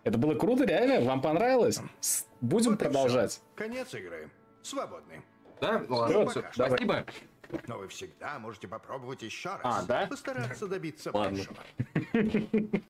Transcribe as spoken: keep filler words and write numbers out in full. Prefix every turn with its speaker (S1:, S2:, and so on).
S1: Это было круто, реально? Вам понравилось? С- Будем
S2: Вот и
S1: продолжать.
S2: всё. Конец игры. Свободны.
S3: Да? Ладно,
S2: Ну,
S3: всё,
S2: пока что.
S3: спасибо.
S2: Но вы всегда можете попробовать еще раз.
S3: А, да?
S2: Постараться добиться
S3: Ладно.
S2: большего.